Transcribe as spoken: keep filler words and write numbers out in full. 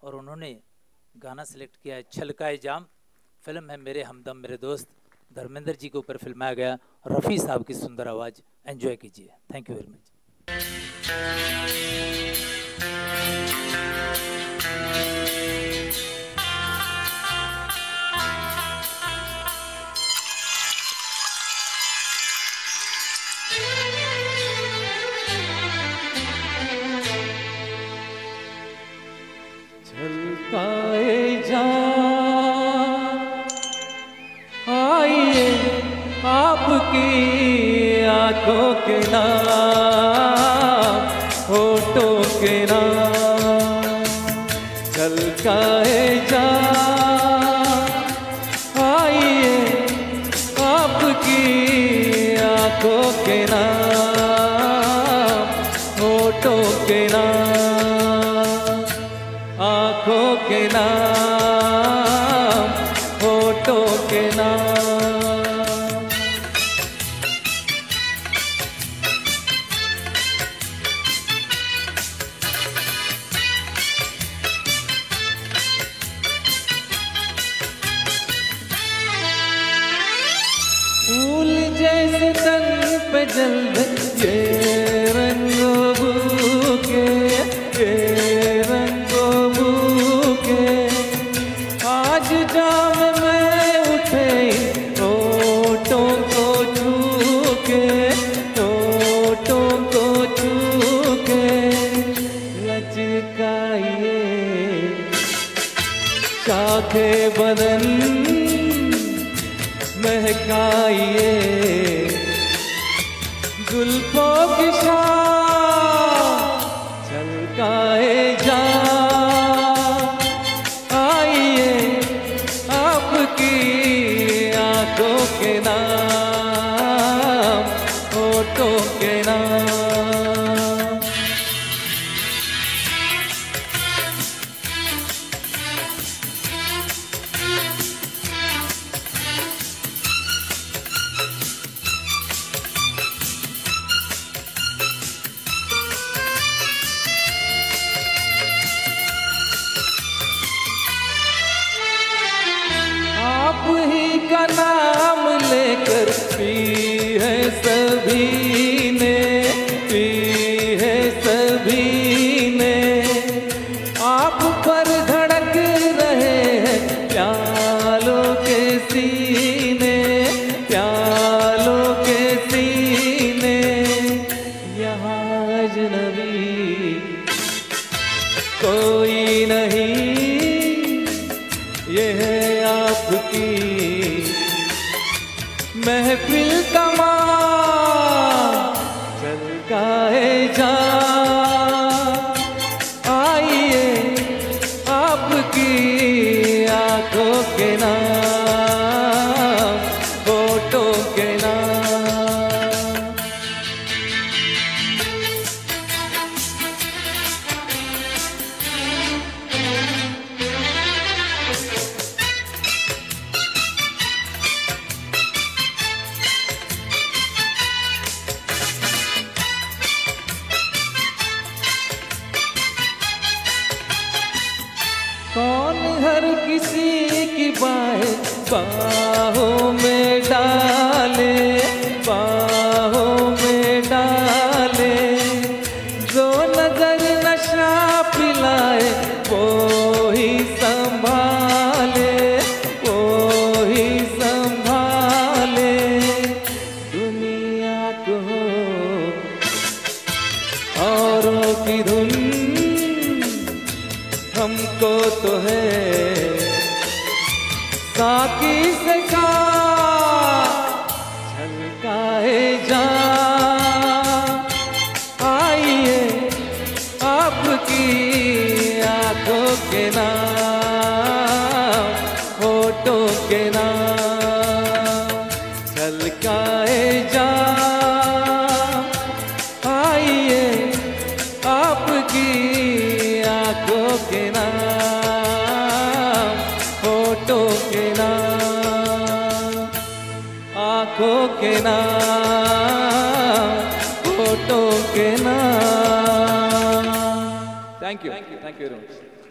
और उन्होंने गाना सिलेक्ट किया है छलकाए जाम। फिल्म है मेरे हमदम मेरे दोस्त, धर्मेंद्र जी के ऊपर फिल्माया गया। रफ़ी साहब की सुंदर आवाज़, एंजॉय कीजिए। Thank you very much. छलकाए जाम आइए आपकी आंखों के नाम, होठों के नाम। छलकाए जाम आइए आपकी आंखों के नाम, होठों के नाम, आंखों के नाम, होठों के नाम। फूल जैसे तन पे जल ये रंगों बूके, ये रंगों बूके। आज जाम में उठे होठों को छूके, होठों को छूके। लचकाइए शाखे बदन, महकाइए जुल्फों की शाम। छलकाए जाम आइए आपकी आंखों के नाम, होठों के नाम। आप ही का नाम लेकर पी है सभी ने, पी है सभी ने। आप पर धड़क रहे हैं प्यालों के सीने, प्यालों के सीने। यहाँ अजनबी कोई नहीं, ये है आपकी महफिल तमाम। छलकाए जाम आइए आपकी आंखों के नाम, होठों के नाम। कौन हर किसी की बाहें बाहों में डाले, बाहों में डाले। जो नजर नशा पिलाए वो ही संभाले, वो ही संभाले। दुनिया को औरों की धुन, हमको तो है साकी से का। छलकाए जाम आइए आपकी आंखों के नाम, होठों के नाम। छलकाए जाम आइए आपकी आंखों के नाम, होठों के नाम, आंखों के नाम, होठों के नाम। Thank you, thank you, thank you very much.